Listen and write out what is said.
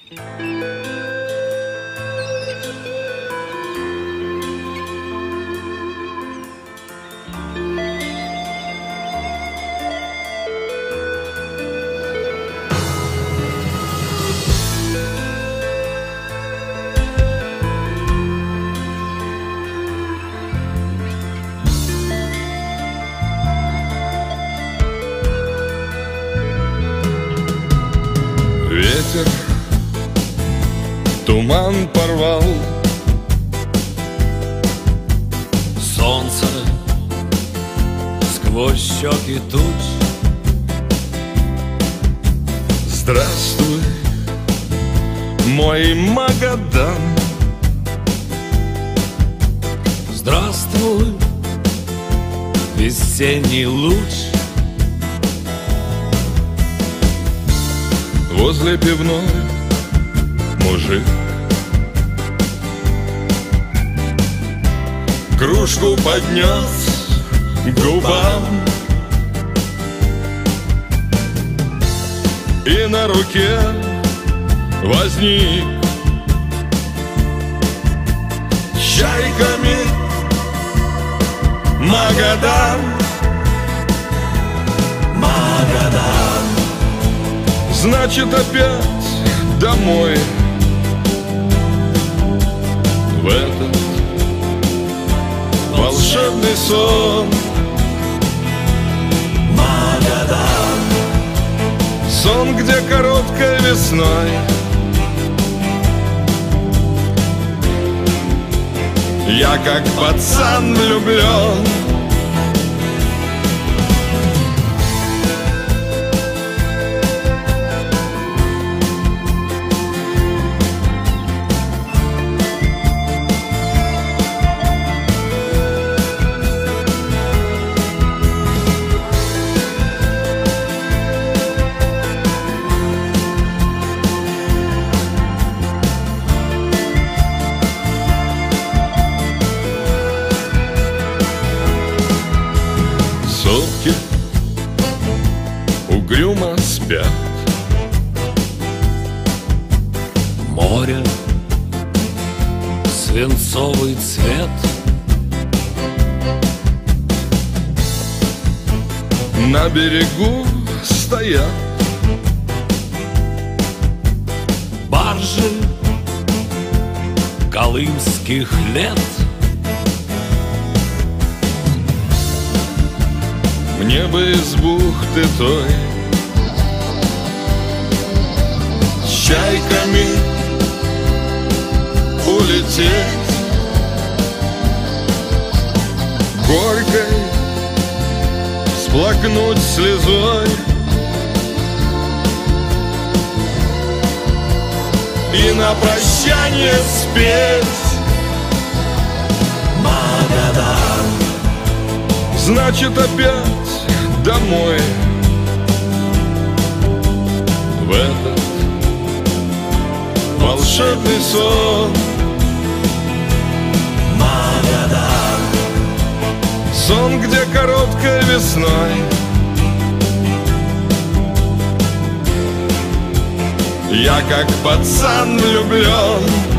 Ветер туман порвал, солнце сквозь щеки туч. Здравствуй, мой Магадан. Здравствуй, весенний луч. Возле пивной мужик кружку поднес к губам, и на руке возник чайками Магадан. Магадан. Значит, опять домой, в этот волшебный сон. Магадан. Сон, где короткой весной я как пацан влюблен. Сопки угрюмо спят, Море, свинцовый цвет. на берегу стоят Баржи колымских лет. Мне бы из бухты той с чайками улететь, горькой сплакнуть слезой и на прощание спеть Магадан. значит опять домой, в этот волшебный сон. Магадан. Сон, где короткой весной я как пацан влюблен.